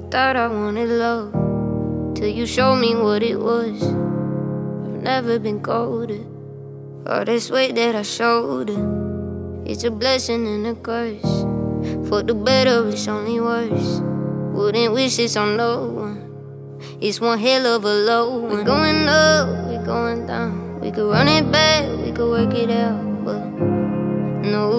thought I wanted love till you showed me what it was. I've never been colder. All this weight that I shoulder, it's a blessing and a curse. For the better, it's only worse. Wouldn't wish this on no one. It's one hell of a low one. We're going up, we're going down. We could run it back, we could work it out, but no.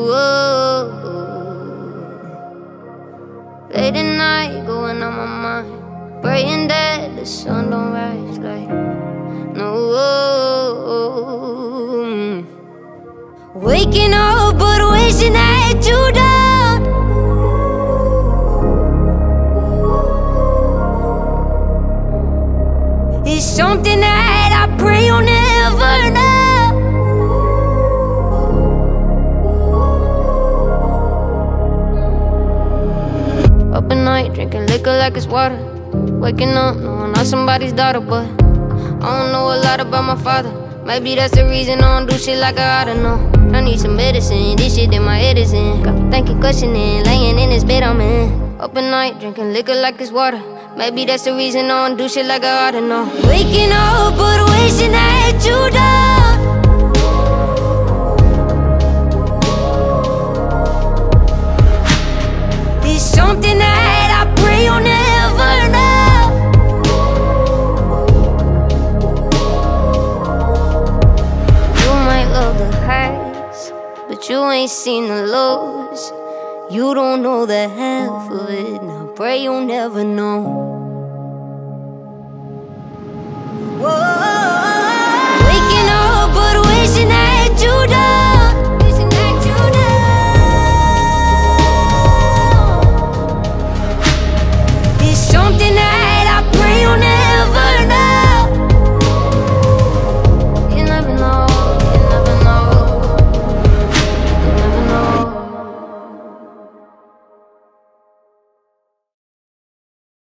Late at night, going on my mind, praying that the sun don't rise like no. Waking up but wishing that you don't. It's something that I pray you'll never know. Up at night, drinking liquor like it's water. Waking up, knowing I'm somebody's daughter, but I don't know a lot about my father. Maybe that's the reason I don't do shit like I oughta know. I need some medicine, this shit in my head is in. Got me thinking, questioning, laying in this bed I'm in. Up at night, drinking liquor like it's water. Maybe that's the reason I don't do shit like I oughta know. Waking up but wishing that you don't. It's something that I pray you'll never know. You might love the highs, but you ain't seen the lows. You don't know the half of it, now pray you'll never know. Whoa.